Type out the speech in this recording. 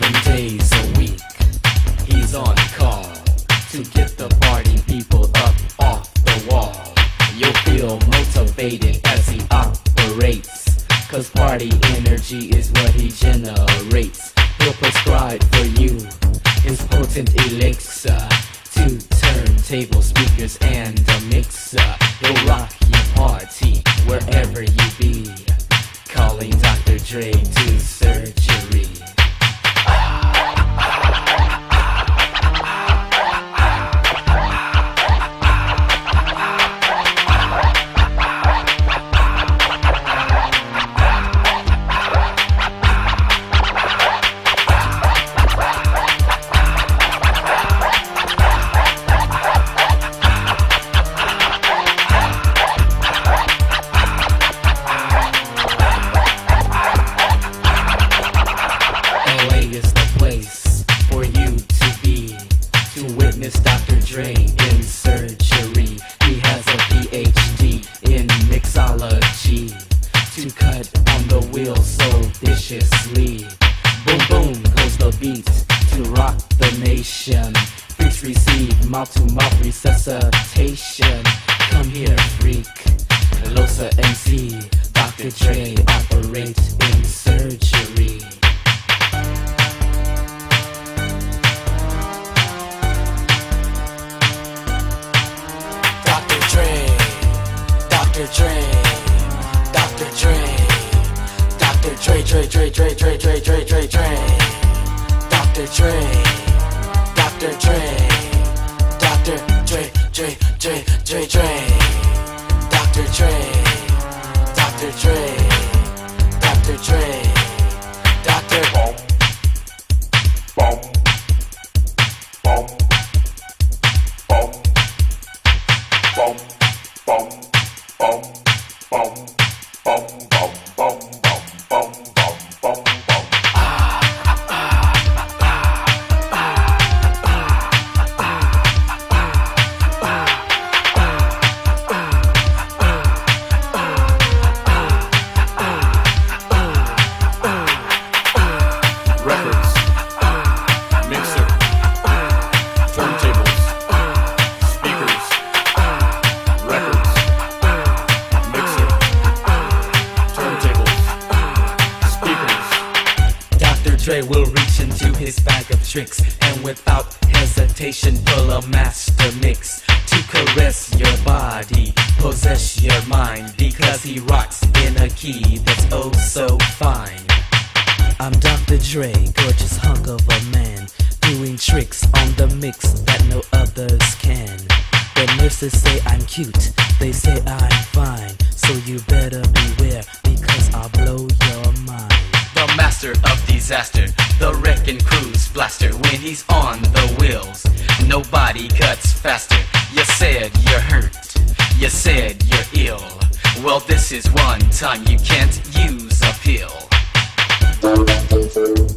7 days a week. He's on call to get the party people up off the wall. You'll feel motivated as he operates, 'cause party energy is what he generates. He'll prescribe for you his potent elixir, 2 turntable speakers and a mixer. He'll rock your party wherever you be, calling Dr. Dre to surgery. Dr. Dre in surgery. He has a PhD in mixology, to cut on the wheel so viciously. Boom boom goes the beat to rock the nation. Freaks receive mouth-to-mouth resuscitation. Come here, freak, Losa MC. Dr. Dre operates in surgery. Dr. Dre, Dr. Dre, Dr. Dre, Dre, Dre, Dre, Dre, Dre, Dre, Dre, Dre, Dr. Dre, Dr. Dre, Dr. Dre, Dre, Dre, Dre, Dre, Dr. Dre, Dr. Dre, Dr. Dre, Dr. Bomb, bomb, bomb, bomb, bomb, bomb. Bum, bum, bum, bum, bum, bum, bum, bum, bum. Records, mixer, turntables, speakers, records, mixer, turntables, speakers. Dr. Dre will reach into his bag of tricks and without hesitation pull a master mix to caress your body, possess your mind, because he rocks in a key that's oh so fine. I'm Dr. Dre, gorgeous hunk of a man, doing tricks on the mix that no others can. The nurses say I'm cute, they say I'm fine, so you better beware, because I'll blow your mind. The master of disaster, the wrecking cruise blaster. When he's on the wheels, nobody cuts faster. You said you're hurt, you said you're ill. Well, this is one time you can't use a pill.